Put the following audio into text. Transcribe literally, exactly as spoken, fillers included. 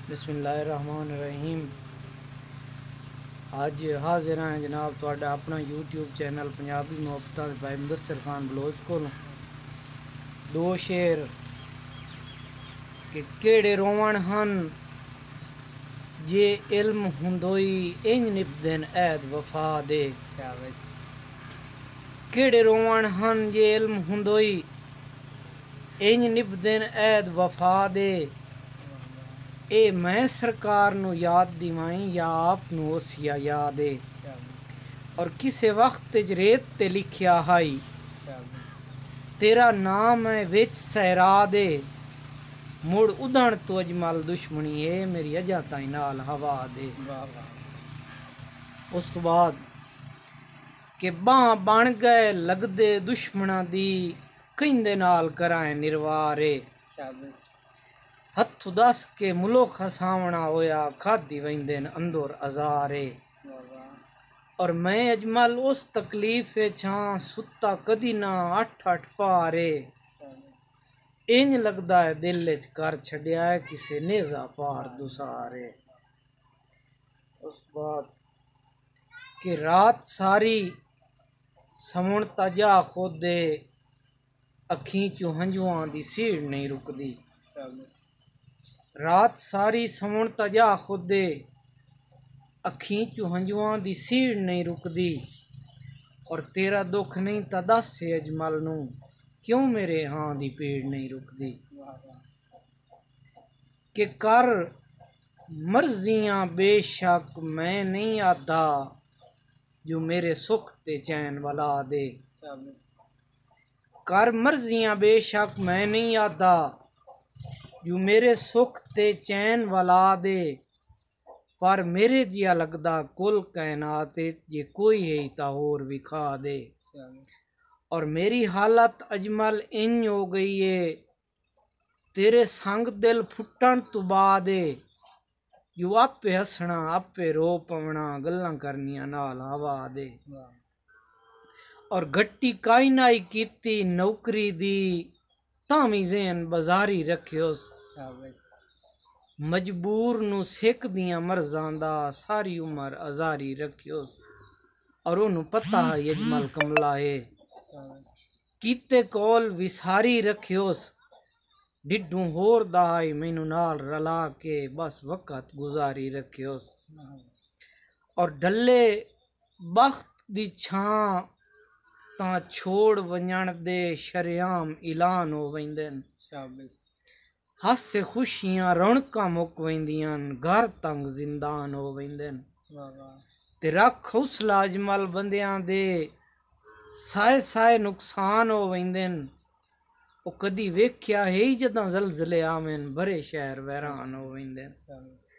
बिस्मिल्लाहिर्रहमानिर्रहीम। अज हाजिर हैं जनाब तुहाडा अपना यूट्यूब चैनल पंजाबी मुहब्बतां दे भाई मुदस्सिर खान बलोच को दो शेर कि केड़े रोवण हन जे इल्म हुंदोई इंज निभदन ऐद वफा दे। केड़े रोवण हन जे इल्म हुंदोई इंज निभदन ऐद वफा दे। ए मैं सरकार नू याद दिवाई या आप नू ओसिया याद है। और किसे वक्त च रेत ते लिखिया हाई तेरा नाम है विच सहरा दे। मुड़ उधण तो अजमल दुश्मनी है मेरी अजा ताई नाल हवा दे। उस तो बाद के बां बन गए लगदे दुश्मना दी कहिंदे नाल कराए निर्वारे। हथ दस के मुलो खसावना होया खादी वहिंदे अंदर अजारे। और मैं अजमल उस तकलीफ छां सुता कदी ना अठ अठ पारे। इंज लगदा है दिल च कर छड़िया है किसे नेजा पार दुसारे। उस बाद कि रात सारी समुण तजा खोदे अखीं चू हंजुआं दी सीड़ नहीं रुकदी। रात सारी समुण तजा खुदे अखीं चू हंजुआं दी सीड़ नहीं रुकदी। और तेरा दुख नहीं ता दस से अजमल नू क्यों मेरे हां दी पीड़ नहीं रुकदी। कि कर मर्जियां बेशक मैं नहीं आदा जो मेरे सुख ते चैन वाला दे। कर मर्जियां बेशक मैं नहीं आदा जो मेरे सुख ते चैन वाला दे। पर मेरे जिया लगदा कुल कायनात जे कोई है ता होर विखा दे। और मेरी हालत अजमल इंज हो गई है तेरे संग दिल फुटन तो बाद जो आपे हसना आपे रो पवना गल्लां करनियां नाल हवा दे। और गट्टी काई नाई कीती नौकरी दी तामी ज़हन बाजारी रखियोस। मजबूर नू सिख दियां मर्जां दा सारी उम्र आजारी रखियोस। और ओनू पता है अजमल कमला है कीते कोल विसारी रखियोस। डिड्डू होर दाई मैनू नाल रला के बस वक़्त गुजारी रखियोस। और डले बख्त दी छां तां छोड़ वंजण दे शरेआम ऐलान हो वैंदन। हासे खुशियां रौनकां मुक वैंदियां घर तंग जिंदान हो वैंदन। ते रख हौसला अजमल बंदियां दे साए साए नुकसान हो वैंदन। ओ कदी वेख्या है ही जदां जलजले आवेन भरे शहर वैरान हो वैंदन।